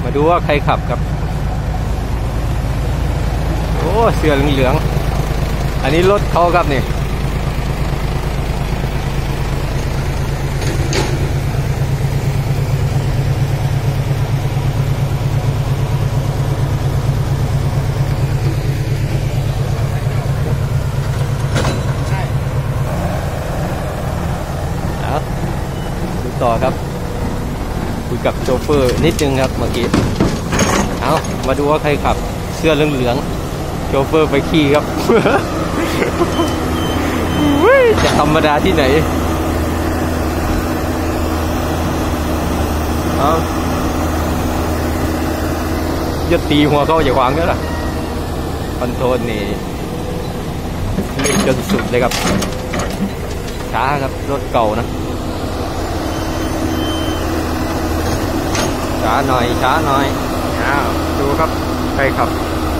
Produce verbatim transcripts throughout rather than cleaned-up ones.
มาดูว่าใครขับครับโอ้เสื้อเหลืองๆอันนี้รถเขาครับนี่ต่อครับคุยกับโชเฟอร์นิดนึงครับเมื่อกี้เอามาดูว่าใครขับเสื้อเหลืองๆโชเฟอร์ไปขี่ครับ จะธรรมดาที่ไหนเอาจะตีหัวเขาอย่าขวางก็ล่ะคอนโทรลนี่เล่นจนสุดเลยครับช้าครับรถเก่านะช้าหน่อยช้าหน่อยอ้าวดูครับใครขับ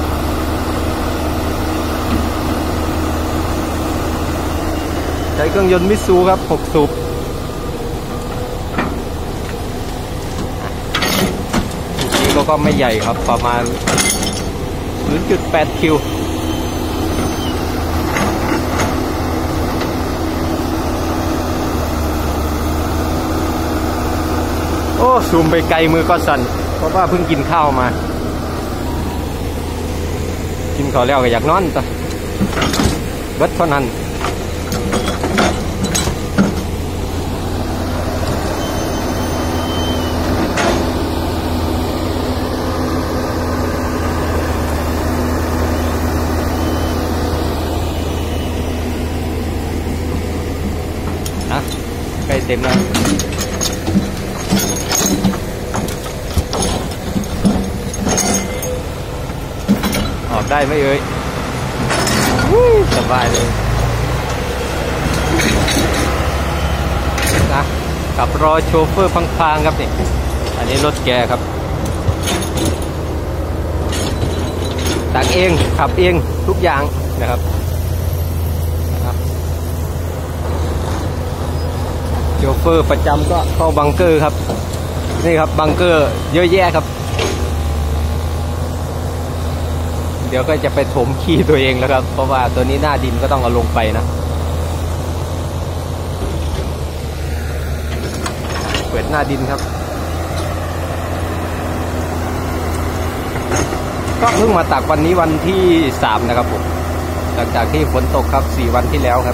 ใช้เครื่องยนต์มิตซูครับหกสูบนี้ก็ก็ไม่ใหญ่ครับประมาณ ศูนย์จุดแปด คิวโอ้ซูมไปไกลมือก็สั่นเพราะว่าเพิ่งกินข้าวมากินข้าวแล้วก็อยากนอนต่อเบิดเท่านั้นนะใกล้เต็มแล้วออกได้ไหมเอ่ยสบายเลยนะขับรอโชเฟอร์พังๆครับนี่อันนี้รถแกครับตักเองขับเองทุกอย่างนะครับโชเฟอร์ประจำก็เข้าบังเกอร์ครับนี่ครับบังเกอร์เยอะแยะครับเดี๋ยวก็จะไปถมขี้ตัวเองแล้วครับเพราะว่าตัวนี้หน้าดินก็ต้องเอาลงไปนะเปิดหน้าดินครับก็เพิ่งมาตักวันนี้วันที่สามนะครับผมหลังจากที่ฝนตกครับสี่วันที่แล้วครับ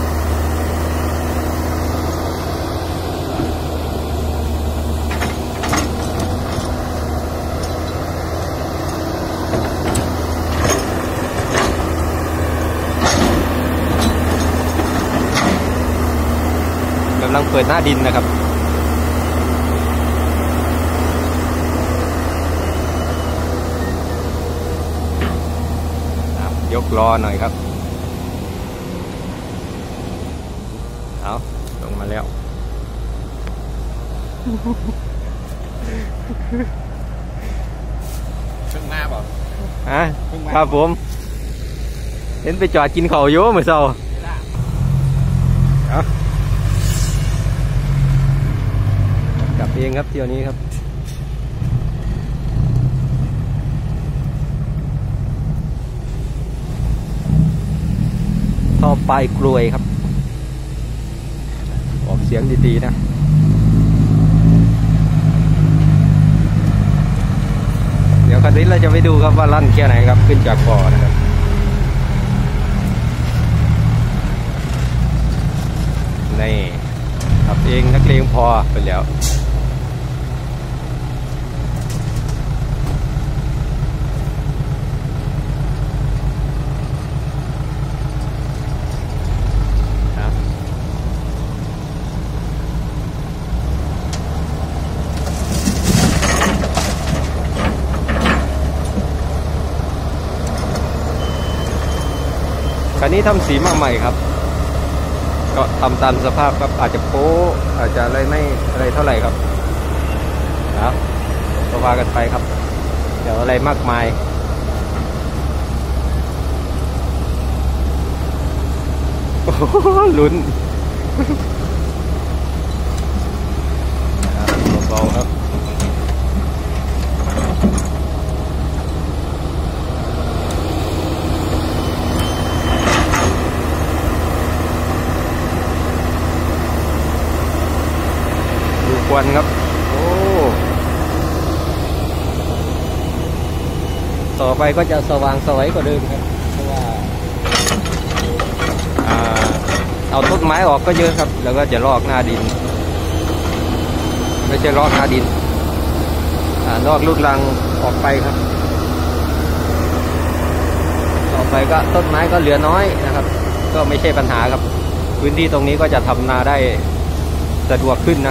กำลังเปิดหน้าดินนะครับยกล้อหน่อยครับเอาลงมาแล้วเพิ่งมาบอกฮะครับผมเห็นไปจอดกินข้าวโย่เมื่อเช้าเอากลับเองครับเที่ยวนี้ครับท่อปลายกลวยครับออกเสียงดีๆนะเดี๋ยวคันนี้เราจะไปดูครับว่าลั่นแค่ไหนครับขึ้นจากบ่อนะครับนี่ขับเองนักเลงพอไปแล้วคันนี้ทำสีมาใหม่ครับก็ทำตามสภาพครับอาจจะโป๊อาจจะอะไรไม่อะไรเท่าไหร่ครับนะก็ว่ากันไปครับเดี๋ยวอะไรมากมายลุ้นเบาๆครับวนครับโอ้ต่อไปก็จะสว่างสวยกว่าเดิมครับเพราะว่าเอาต้นไม้ออกก็เยอะครับแล้วก็จะลอกหน้าดินไม่ใช่ลอกหน้าดินลอกลูกรังออกไปครับต่อไปก็ต้นไม้ก็เหลือน้อยนะครับก็ไม่ใช่ปัญหาครับพื้นที่ตรงนี้ก็จะทำนาได้สะดวกขึ้นนะ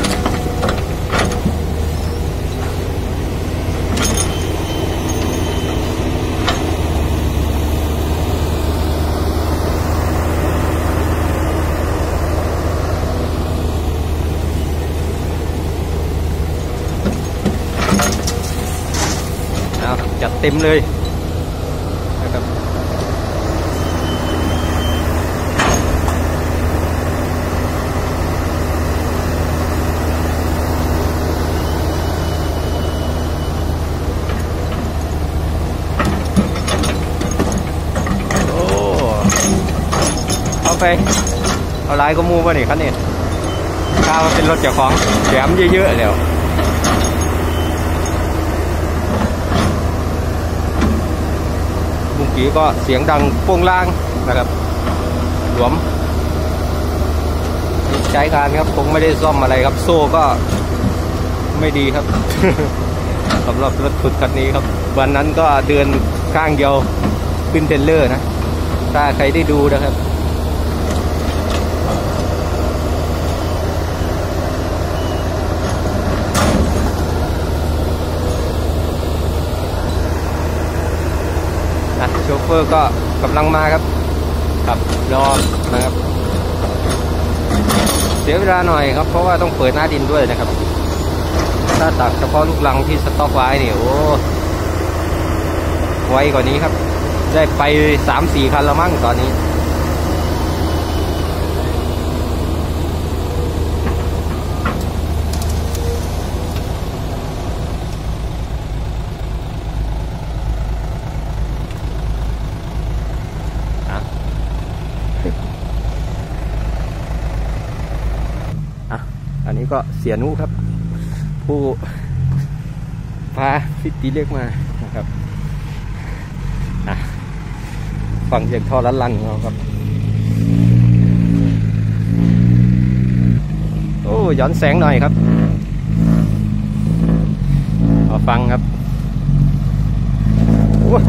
จัดเต็มเลยนะครับโอ้เอาไปเอาลายก็มูป่ะนี่ครับเนี่ยข้าวเป็นรถเจ้าของแถมเยอะๆแล้วบุ้งกี้ก็เสียงดังโป้งล่างนะครับหลวมใช้การครับคงไม่ได้ซ่อมอะไรครับโซ่ก็ไม่ดีครับ สำหรับรถขุดคันนี้ครับวันนั้นก็เดินข้างเดียวขึ้นเทรลเลอร์นะถ้าใครได้ดูนะครับโชเฟอร์ก็กำลังมาครับขับรอนะครับเสียเวลาหน่อยครับเพราะว่าต้องเปิดหน้าดินด้วยนะครับถ้าตักเฉพาะลูกรังที่สต็อกไว้เนี่ยโอ้ไวกว่านี้ครับได้ไปสามสี่คันแล้วมั้งตอนนี้อันนี้ก็เสียนุครับผู้พาฟิตตีเล็กมานะครับฟังเสียงท่อลันลันของเราครับโอ้ย้อนแสงหน่อยครับมาฟังครับโอ้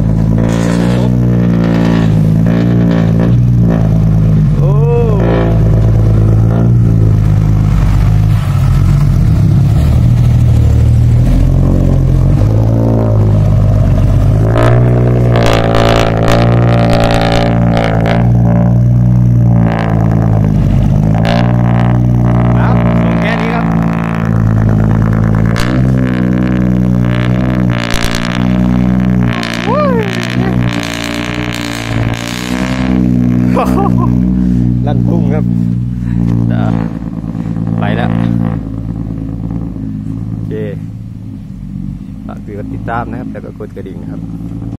ลั่นทุ่งครับไปแล้วโอเคฝากกดติดตามนะครับแล้วก็กดกระดิ่งนะครับ